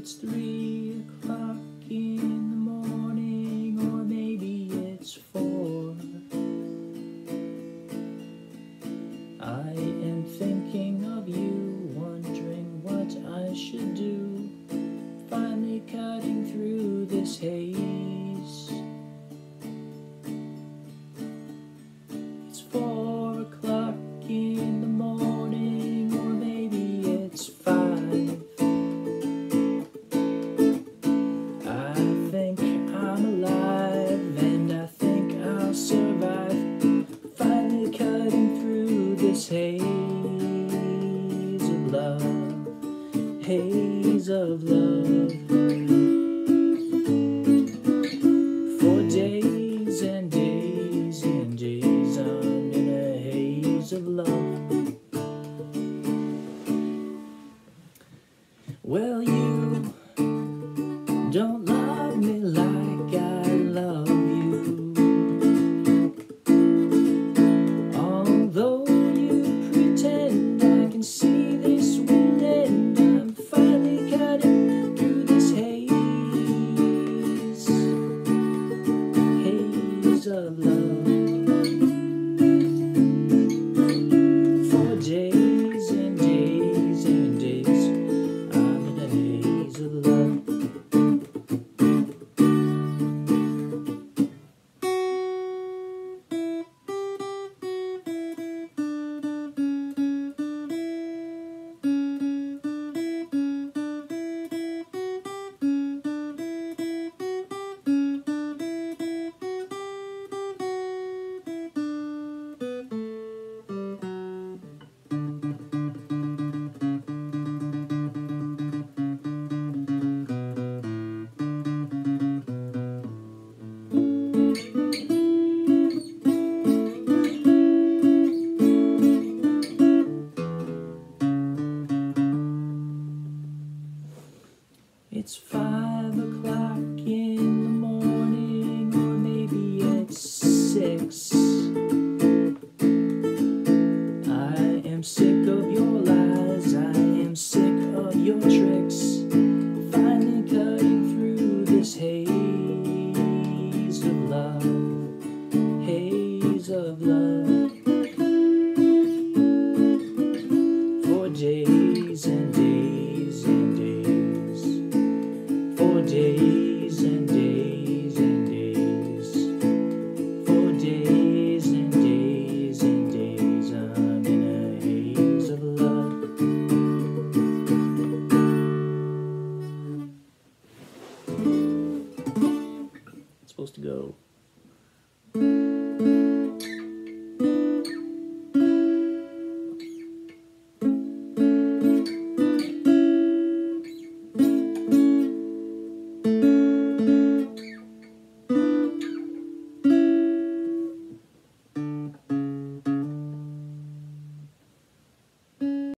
it's 3 o'clock in the morning, or maybe it's 4. I am thinking of you, wondering what I should do, finally cutting through this haze. It's 4 o'clock in the morning, or maybe it's 5. I think I'm alive, and I think I'll survive, finally cutting through this haze of love, haze of love. For days and days and days I'm in a haze of love. Well, you don't love me like I love you, although you pretend I can see this wind, and I'm finally cutting through this haze, haze of love. For days and days and days I'm in a haze of love. It's 5 o'clock in the morning, or maybe it's 6. I am sick of your lies, I am sick of your tricks, finally cutting through this haze of love, haze of love. For days and days and days, for days and days and days, for days and days and days I'm in a haze of love. It's supposed to go.